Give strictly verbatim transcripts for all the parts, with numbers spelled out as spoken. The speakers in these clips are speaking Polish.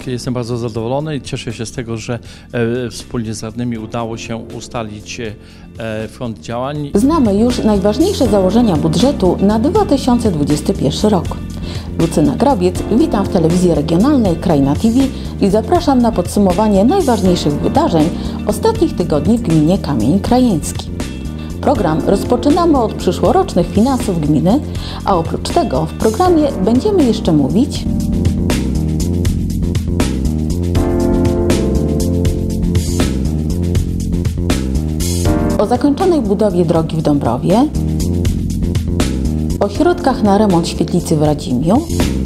Tak, jestem bardzo zadowolony i cieszę się z tego, że e, wspólnie z radnymi udało się ustalić e, front działań. Znamy już najważniejsze założenia budżetu na dwa tysiące dwudziesty pierwszy rok. Lucyna Grabiec, witam w telewizji regionalnej Kraina T V i zapraszam na podsumowanie najważniejszych wydarzeń ostatnich tygodni w gminie Kamień Krajeński. Program rozpoczynamy od przyszłorocznych finansów gminy, a oprócz tego w programie będziemy jeszcze mówić o zakończonej budowie drogi w Dąbrowie, o środkach na remont świetlicy w Radzimiu,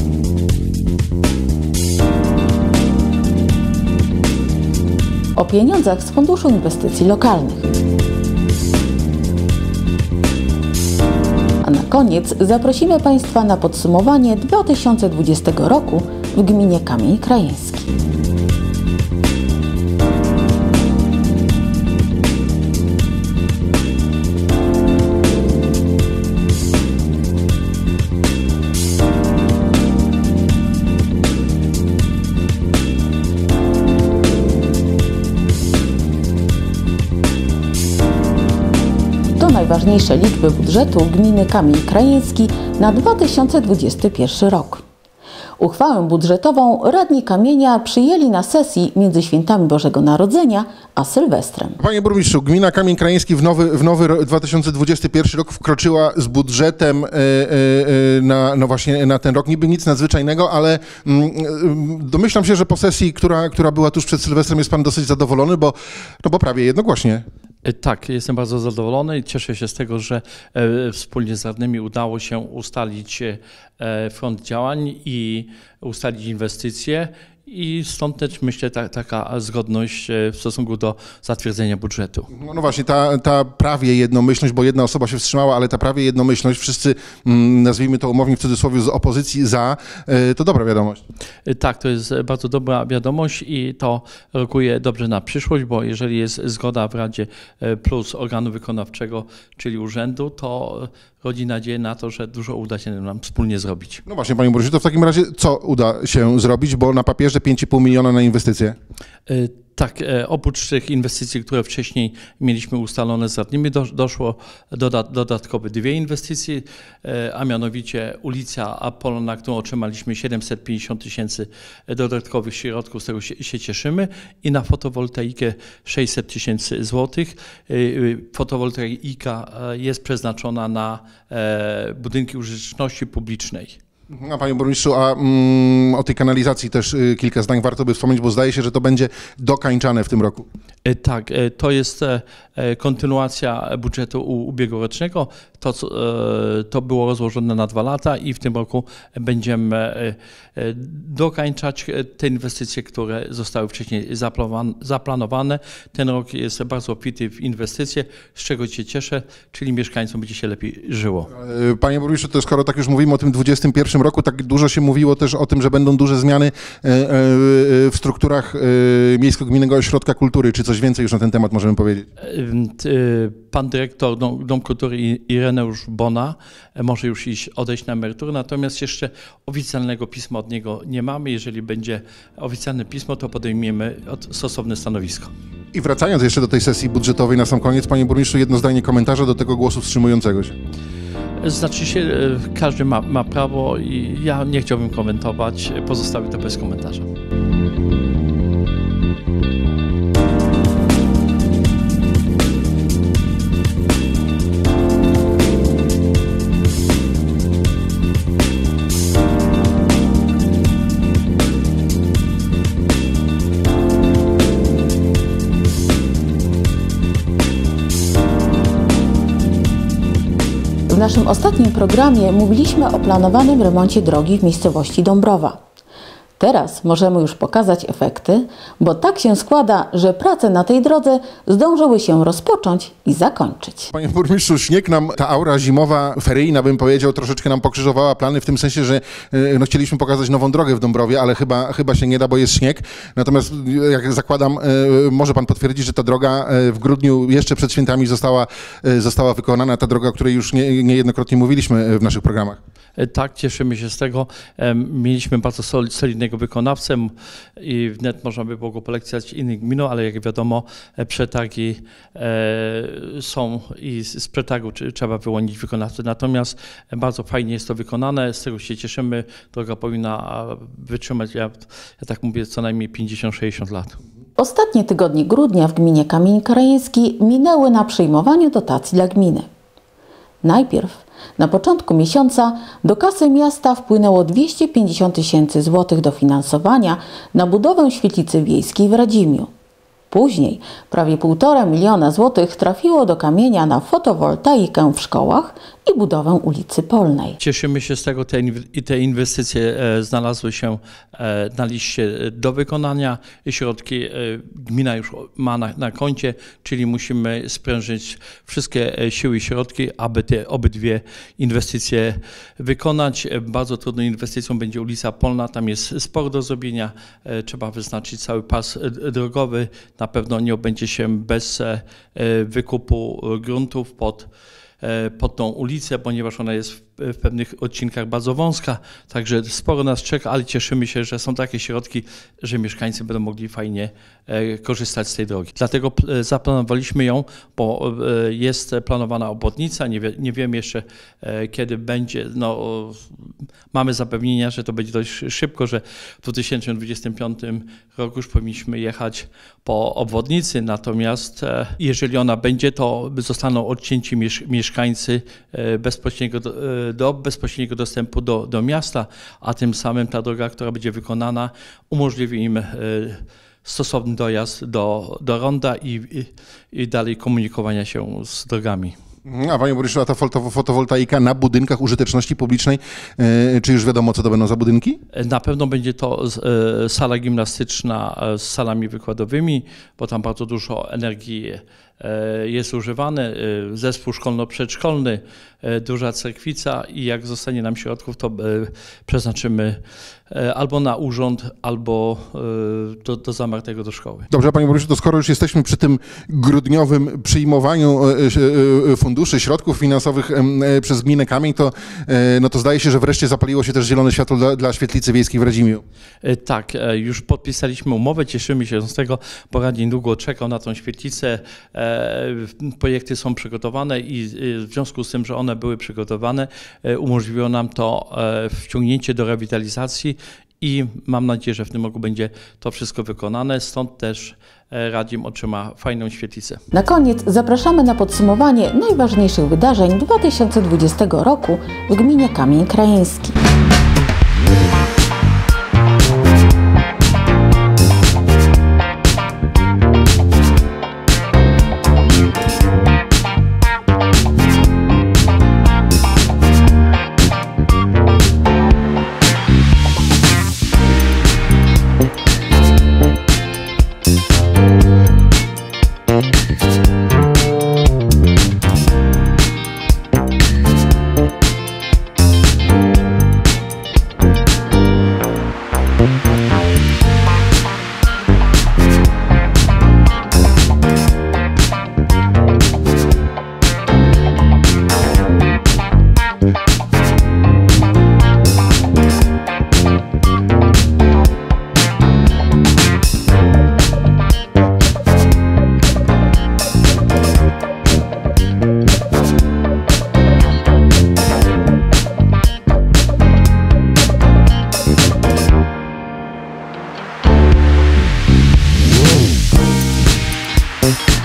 o pieniądzach z Funduszu Inwestycji Lokalnych. A na koniec zaprosimy Państwa na podsumowanie dwa tysiące dwudziestego roku w gminie Kamień Krajeński. Najważniejsze liczby budżetu gminy Kamień Krajeński na dwa tysiące dwudziesty pierwszy rok. Uchwałę budżetową radni Kamienia przyjęli na sesji między świętami Bożego Narodzenia a Sylwestrem. Panie burmistrzu, gmina Kamień Krajeński w nowy, w nowy dwa tysiące dwudziesty pierwszy rok wkroczyła z budżetem yy, yy, na, no właśnie na ten rok. Niby nic nadzwyczajnego, ale yy, domyślam się, że po sesji, która, która była tuż przed Sylwestrem, jest pan dosyć zadowolony, bo, no bo prawie jednogłośnie. Tak, jestem bardzo zadowolony i cieszę się z tego, że e, wspólnie z radnymi udało się ustalić e, front działań i ustalić inwestycje. I stąd też myślę ta, taka zgodność w stosunku do zatwierdzenia budżetu. No, no właśnie, ta, ta prawie jednomyślność, bo jedna osoba się wstrzymała, ale ta prawie jednomyślność, wszyscy, nazwijmy to umownie w cudzysłowie, z opozycji za, to dobra wiadomość. Tak, to jest bardzo dobra wiadomość i to rokuje dobrze na przyszłość, bo jeżeli jest zgoda w Radzie plus organu wykonawczego, czyli urzędu, to rodzi nadzieję na to, że dużo uda się nam wspólnie zrobić. No właśnie, panie burmistrzu, to w takim razie co uda się zrobić, bo na papierze pięć i pół miliona na inwestycje? Tak, oprócz tych inwestycji, które wcześniej mieliśmy ustalone z radnymi, doszło dodat, dodatkowe dwie inwestycje, a mianowicie ulica Apollo, na którą otrzymaliśmy siedemset pięćdziesiąt tysięcy dodatkowych środków, z tego się, się cieszymy, i na fotowoltaikę sześćset tysięcy złotych. Fotowoltaika jest przeznaczona na budynki użyteczności publicznej. A panie burmistrzu, a mm, o tej kanalizacji też y, kilka zdań warto by wspomnieć, bo zdaje się, że to będzie dokańczane w tym roku. Tak, to jest kontynuacja budżetu ubiegłorocznego. To, to było rozłożone na dwa lata i w tym roku będziemy dokańczać te inwestycje, które zostały wcześniej zaplanowane. Ten rok jest bardzo obfity w inwestycje, z czego się cieszę, czyli mieszkańcom będzie się lepiej żyło. Panie burmistrzu, to skoro tak już mówimy o tym dwudziestym pierwszym roku, tak dużo się mówiło też o tym, że będą duże zmiany w strukturach Miejsko-Gminnego Ośrodka Kultury. Czy coś więcej już na ten temat możemy powiedzieć? Pan dyrektor Dom, Dom Kultury Ireneusz Bona może już iść, odejść na emeryturę, natomiast jeszcze oficjalnego pisma od niego nie mamy. Jeżeli będzie oficjalne pismo, to podejmiemy stosowne stanowisko. I wracając jeszcze do tej sesji budżetowej na sam koniec, panie burmistrzu, jedno zdanie komentarza do tego głosu wstrzymującego się. Znaczy się, każdy ma, ma prawo i ja nie chciałbym komentować, pozostawię to bez komentarza. W naszym ostatnim programie mówiliśmy o planowanym remoncie drogi w miejscowości Dąbrowa. Teraz możemy już pokazać efekty, bo tak się składa, że prace na tej drodze zdążyły się rozpocząć i zakończyć. Panie burmistrzu, śnieg nam, ta aura zimowa, feryjna bym powiedział, troszeczkę nam pokrzyżowała plany w tym sensie, że no, chcieliśmy pokazać nową drogę w Dąbrowie, ale chyba, chyba się nie da, bo jest śnieg. Natomiast jak zakładam, może pan potwierdzić, że ta droga w grudniu jeszcze przed świętami została, została wykonana, ta droga, o której już nie, niejednokrotnie mówiliśmy w naszych programach. Tak, cieszymy się z tego. Mieliśmy bardzo solidnego bezpośredniego wykonawcę i wnet można by było go polecić innym gminom, ale jak wiadomo, przetargi są i z przetargu trzeba wyłonić wykonawcę. Natomiast bardzo fajnie jest to wykonane, z tego się cieszymy. Droga powinna wytrzymać, ja, ja tak mówię, co najmniej pięćdziesiąt sześćdziesiąt lat. Ostatnie tygodnie grudnia w gminie Kamień Krajeński minęły na przyjmowaniu dotacji dla gminy. Najpierw na początku miesiąca do kasy miasta wpłynęło dwieście pięćdziesiąt tysięcy złotych dofinansowania na budowę świetlicy wiejskiej w Radzimiu. Później prawie półtora miliona złotych trafiło do Kamienia na fotowoltaikę w szkołach i budowę ulicy Polnej. Cieszymy się z tego, te, i te inwestycje znalazły się na liście do wykonania. Środki gmina już ma na, na koncie, czyli musimy sprężyć wszystkie siły i środki, aby te obydwie inwestycje wykonać. Bardzo trudną inwestycją będzie ulica Polna, tam jest sporo do zrobienia. Trzeba wyznaczyć cały pas drogowy. Na pewno nie obędzie się bez wykupu gruntów pod pod tą ulicę, ponieważ ona jest w pewnych odcinkach bardzo wąska, także sporo nas czeka, ale cieszymy się, że są takie środki, że mieszkańcy będą mogli fajnie korzystać z tej drogi. Dlatego zaplanowaliśmy ją, bo jest planowana obwodnica, nie, wie, nie wiem jeszcze kiedy będzie, no, mamy zapewnienia, że to będzie dość szybko, że w dwa tysiące dwudziestym piątym roku już powinniśmy jechać po obwodnicy, natomiast jeżeli ona będzie, to zostaną odcięci mieszkańcy bezpośredniego do, do bezpośredniego dostępu do, do miasta, a tym samym ta droga, która będzie wykonana, umożliwi im stosowny dojazd do, do ronda i, i, i dalej komunikowania się z drogami. A Panie Burmistrzu, a ta fotowoltaika na budynkach użyteczności publicznej, czy już wiadomo, co to będą za budynki? Na pewno będzie to sala gimnastyczna z salami wykładowymi, bo tam bardzo dużo energii jest używany, zespół szkolno-przedszkolny, duża cerkwica i jak zostanie nam środków, to przeznaczymy albo na urząd, albo do, do zamartego do szkoły. Dobrze, Panie Burmistrzu, to skoro już jesteśmy przy tym grudniowym przyjmowaniu funduszy, środków finansowych przez gminę Kamień, to, no to zdaje się, że wreszcie zapaliło się też zielone światło dla, dla świetlicy wiejskiej w Radzimiu. Tak, już podpisaliśmy umowę, cieszymy się z tego, bo Rad niedługo czekał na tą świetlicę. Projekty są przygotowane i w związku z tym, że one były przygotowane, umożliwiło nam to wciągnięcie do rewitalizacji i mam nadzieję, że w tym roku będzie to wszystko wykonane, stąd też Radzim otrzyma fajną świetlicę. Na koniec zapraszamy na podsumowanie najważniejszych wydarzeń dwa tysiące dwudziestego roku w gminie Kamień Krajeński. We'll be right back.